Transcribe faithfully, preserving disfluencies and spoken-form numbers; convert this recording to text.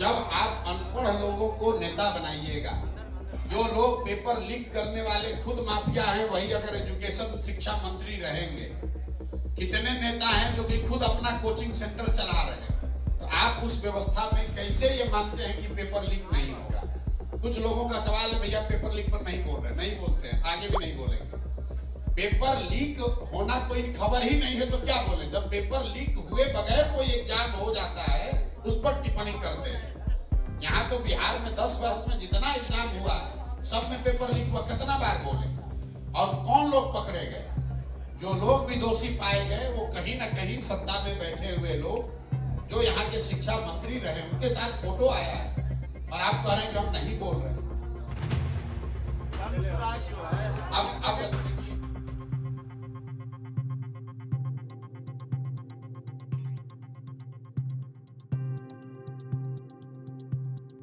जब आप अनपढ़ लोगों को नेता बनाइएगा, जो लोग पेपर लीक करने वाले खुद माफिया हैं, वही अगर एजुकेशन शिक्षा मंत्री रहेंगे, कितने नेता हैं जो कि खुद अपना कोचिंग सेंटर चला रहे हैं, तो आप उस व्यवस्था में कैसे ये मानते हैं कि पेपर लीक नहीं होगा? कुछ लोगों का सवाल है, भैया पेपर लीक पर नहीं बोल रहे, नहीं बोलते हैं, आगे भी नहीं बोलेंगे। पेपर लीक होना कोई खबर ही नहीं है तो क्या बोले? जब पेपर लीक हुए बगैर कोई एग्जाम हो जाता है उस पर टिप्पणी करते हैं। यहाँ तो बिहार में दस वर्ष में जितना एग्जाम हुआ सब में पेपर लीक हुआ, कितना बार बोले? और कौन लोग पकड़े गए? जो लोग भी दोषी पाए गए वो कहीं ना कहीं सत्ता में बैठे हुए लोग जो यहाँ के शिक्षा मंत्री रहे, उनके साथ फोटो आया है और आप कह रहे हैं कि हम नहीं बोल रहे। अब अब